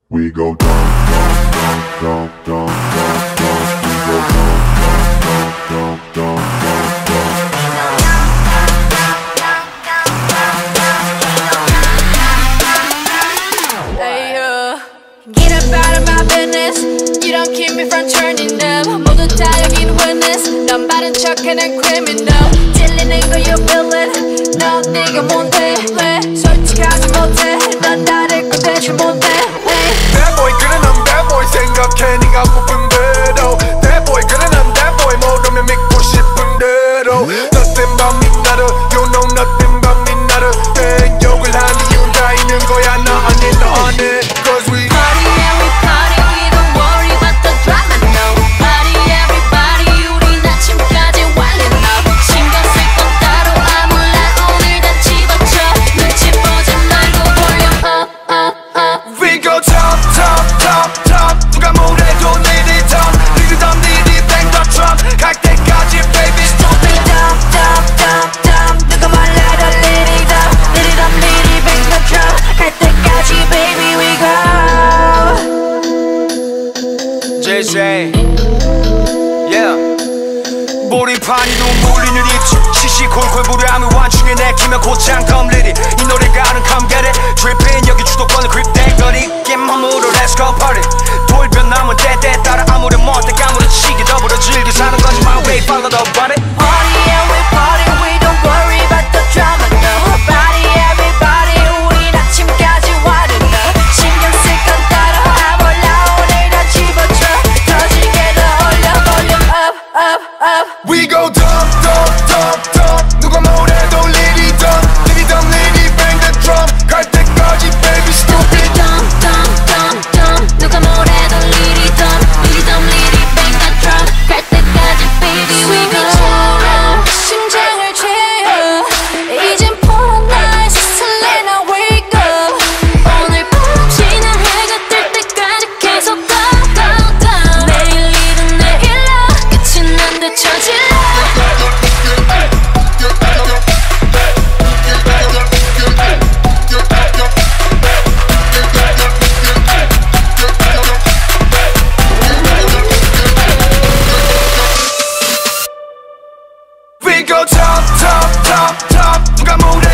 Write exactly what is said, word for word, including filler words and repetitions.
We go dump, dump, dump, dump, dump, dump, dump. We go dump, dump, dump, dump, dump, dump, dump. Hey, uh, get up out of my business. You don't keep me from turning up. 모두 다 여긴 witness. 넌 바른 척하는 criminal. 찔리는 거 you feel it. 넌 네가 뭔데 왜 솔직하지 못해. 넌 나를 꼰대지 못해. Bad boy 그래 난 bad boy 생각해 네가 고픈 대로. Bad boy 그래 난 bad boy 모르면 믿고 싶은 대로. Nothing but me 나를 you know nothing but me 나를. 내 욕을 하는 이유는 다 있는 거야 나 아닌 너 안해. Cause we Party and we party we don't worry about the drama no. Party everybody 우린 아침까지 whining up. 신경 쓸 건 따로 아무나 오늘 다 집어쳐. 눈치 보지 말고 볼륨 up up up. We go top top top top. 누가 뭐래도 Litty dump Litty dump Litty bang the drum. 갈 때까지 baby stupid dump dump dump dump. 누가 말해도 Litty dump Litty dump Litty bang the drum. 갈 때까지 baby we go. 제세 yeah. 몰입하니 눈물리는 입술 시시콜콜 무례함을 완충해 내키면 곧장 Litty 이 노래가 아는 감결에 Dripping 여기 주도권을 grip대거리 겜함으로 let's go party 돌변 남은 때때 따라 아무렴 못해 까무러치게 더불어 즐겨 사는 거지 my way follow the body. Party and we party we don't worry about the drama no. Party everybody 우린 아침까지 whining up. 신경 쓸 건 따로 아몰라 오늘 다 집어쳐. 터지게 더 올려 볼륨 up up up. We go dump dump dump dump. 누가 뭐래도 Litty dump Litty dump Litty bang the drum. 갈 때까지 baby stupid dump dump dump dump. 누가 뭐래도 Litty dump Litty dump Litty bang the drum. 갈 때까지 baby we go. 심장을 채워 이젠 푸른 나의 설레나 wake up. 오늘 밤 지나 해가 뜰 때까지 계속 go go go. 내일 일은 내일로 끝이 난 듯 처질러. We go top top top top. 누가 뭐래